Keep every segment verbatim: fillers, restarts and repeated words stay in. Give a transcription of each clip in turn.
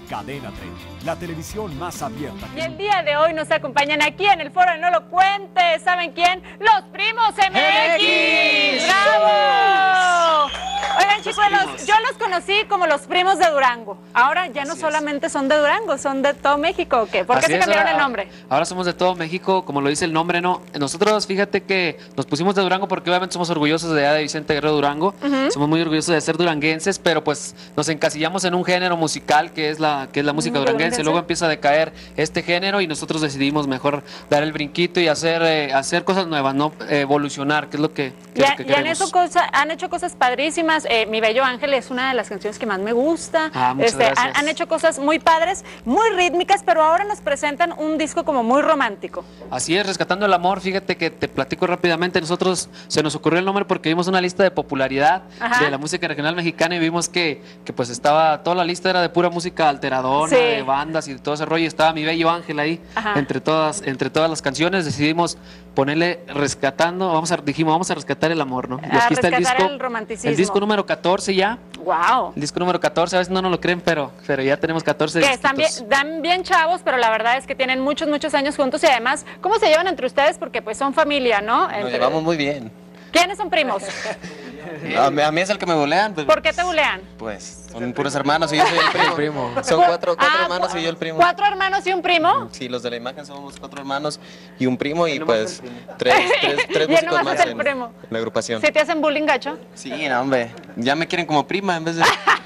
Cadena treinta, la televisión más abierta. Y el día de hoy nos acompañan aquí en el foro de No Lo Cuentes. ¿Saben quién? ¡Los Primos M X! ¡Bravo! Oigan, chicos, los, yo los conocí como los Primos de Durango. Ahora ya no Así solamente son de Durango, son de todo México. ¿O qué? ¿Por qué Así se es, cambiaron ahora, el nombre? Ahora somos de todo México, como lo dice el nombre, ¿no? Nosotros, fíjate que nos pusimos de Durango porque obviamente somos orgullosos de allá de Vicente Guerrero Durango. Uh-huh. Somos muy orgullosos de ser duranguenses, pero pues nos encasillamos en un género musical que es la, que es la música duranguense. duranguense. Luego empieza a decaer este género y nosotros decidimos mejor dar el brinquito y hacer, eh, hacer cosas nuevas, ¿no? Eh, evolucionar, que es lo que, que, y, es lo que y queremos. han, hecho cosa, han hecho cosas padrísimas. Eh, Mi Bello Ángel es una de las canciones que más me gusta. Ah, muchas este, gracias. Han, han hecho cosas muy padres, muy rítmicas, pero ahora nos presentan un disco como muy romántico. Así es, Rescatando el Amor. Fíjate que te platico rápidamente. Nosotros se nos ocurrió el nombre porque vimos una lista de popularidad Ajá. de la música regional mexicana y vimos que, que pues estaba, toda la lista era de pura música alteradona, sí. de bandas y de todo ese rollo. Y estaba Mi Bello Ángel ahí entre todas, entre todas las canciones. Decidimos ponerle Rescatando, vamos a, dijimos, vamos a rescatar el amor, ¿no? Y a aquí está el disco, el romanticismo. el disco número catorce ya. Wow. El disco número catorce, a veces no nos lo creen, pero, pero ya tenemos catorce. Que están bien, dan bien chavos, pero la verdad es que tienen muchos, muchos años juntos y además, ¿cómo se llevan entre ustedes? Porque pues son familia, ¿no? Entre... Nos llevamos muy bien. ¿Quiénes son primos? A mí, a mí es el que me bulean. Pues, ¿por qué te bulean? Pues son puros hermanos y yo soy el primo. primo. Son cuatro, cuatro ah, hermanos y yo el primo. ¿Cuatro hermanos y un primo? Sí, los de la imagen somos cuatro hermanos y un primo y pues tres, tres, tres músicos más en, en la agrupación. ¿Sí te hacen bullying, gacho? Sí, no, hombre. Ya me quieren como prima en vez de...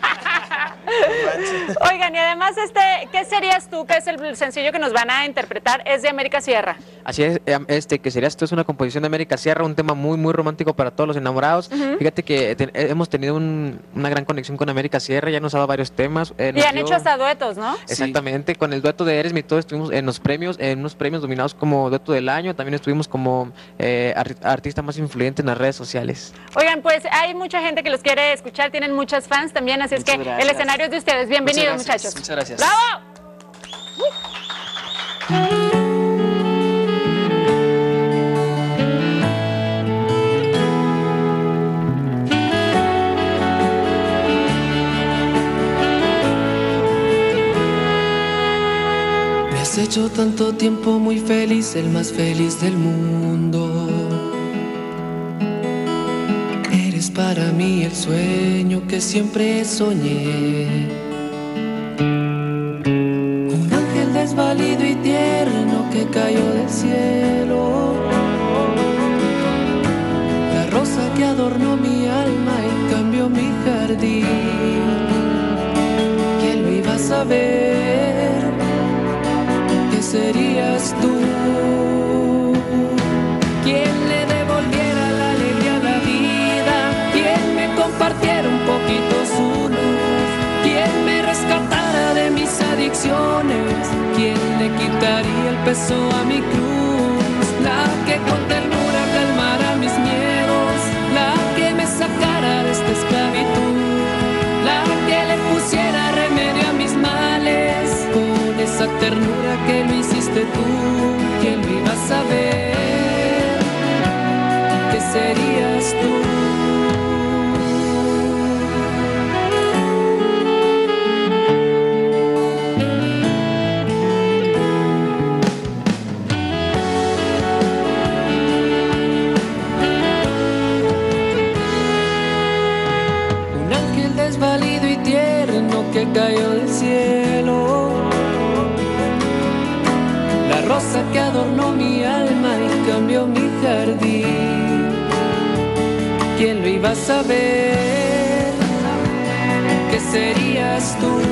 Oigan, y además, este, ¿qué serías tú? Que es el sencillo que nos van a interpretar, es de América Sierra. Así es, este, que serías tú es una composición de América Sierra, un tema muy, muy romántico para todos los enamorados. Uh-huh. Fíjate que te, hemos tenido un, una gran conexión con América Sierra, ya nos ha dado varios temas. Eh, y han dio... hecho hasta duetos, ¿no? Exactamente, sí. Con el dueto de Eres Mi Todo estuvimos en los premios, en unos premios nominados como dueto del año, también estuvimos como eh, artista más influyente en las redes sociales. Oigan, pues hay mucha gente que los quiere escuchar, tienen muchas fans también, así Muchas es que gracias. el escenario es de ustedes. Bienvenidos, muchas gracias, muchachos. Muchas gracias. ¡Bravo! Uh. Me has hecho tanto tiempo muy feliz, el más feliz del mundo. Eres para mí el sueño que siempre soñé. Un ángel desvalido y tierno que cayó del cielo. La rosa que adornó mi alma y cambió mi jardín. ¿Quién lo iba a saber? ¿Qué serías tú? ¿Quién le devolviera la alegría a la vida? ¿Quién me compartiera un poquito su luz? ¿Quién me rescatara de mis adicciones? ¿Quién le quitaría el peso a mi cruz? La que con ternura calmara mis miedos, la que me sacara de esta esclavitud, la que le pusiera remedio a mis males, con esa ternura que lo hiciste tú. ¿Quién lo iba a saber? ¿Qué serías tú? Desvalido y tierno que cayó del cielo, la rosa que adornó mi alma y cambió mi jardín. ¿Quién lo iba a saber? ¿Qué serías tú?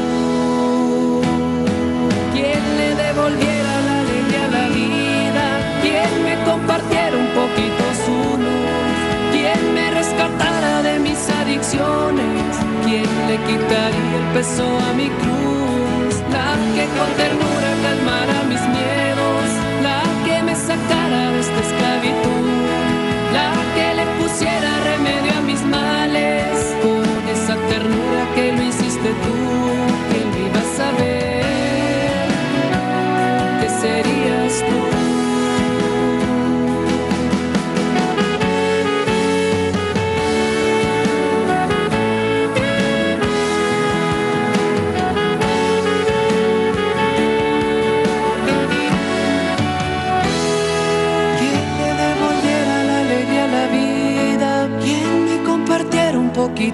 ¿Quién le devolviera la alegría a la vida? ¿Quién me compartiera un poquito su luz? ¿Quién me rescatara de mis adicciones? ¿Quién le quitaría el peso a mi cruz? La que con ternura calmara mis miedos, la que me sacara de esta esclavitud, la que le pusiera remedio a mis males, con esa ternura que lo hiciste tú. ¿Quién lo iba a saber? ¿Qué serías tú?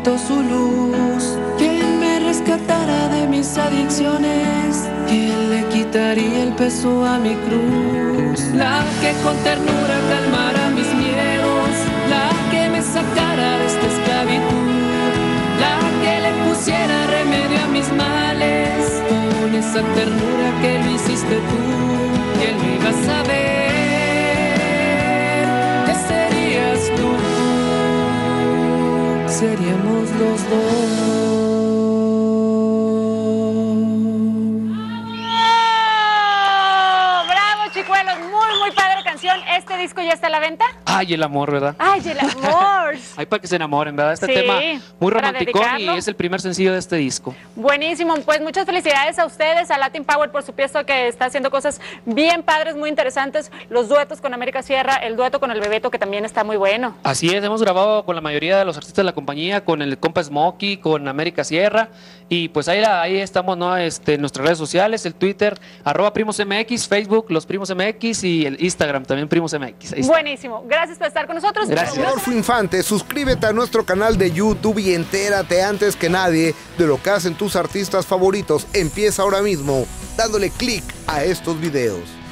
poquito su luz. ¿Quién me rescatara de mis adicciones? ¿Quién le quitaría el peso a mi cruz? La que con ternura calmara mis miedos, la que me sacara de esta esclavitud, la que le pusiera remedio a mis males, con esa ternura que lo hiciste tú. ¿Quién lo iba a saber? ¿Qué serías tú? Seríamos los dos. ¿Este disco ya está a la venta? Ay, el amor, ¿verdad? Ay, el amor. Ay, para que se enamoren, ¿verdad? Este sí, tema muy romántico y es el primer sencillo de este disco. Buenísimo, pues muchas felicidades a ustedes, a Latin Power, por supuesto, que está haciendo cosas bien padres, muy interesantes. Los duetos con América Sierra, el dueto con el Bebeto, que también está muy bueno. Así es, hemos grabado con la mayoría de los artistas de la compañía, con el compa Smokey, con América Sierra, y pues ahí, ahí estamos, ¿no? Este, en nuestras redes sociales, el Twitter, arroba Primos M X, Facebook, Los Primos M X, y el Instagram también Primos M X. Ahí está. Buenísimo, gracias por estar con nosotros. Gracias. Rodolfo Infante, suscríbete a nuestro canal de YouTube y entérate antes que nadie de lo que hacen tus artistas favoritos. Empieza ahora mismo dándole clic a estos videos.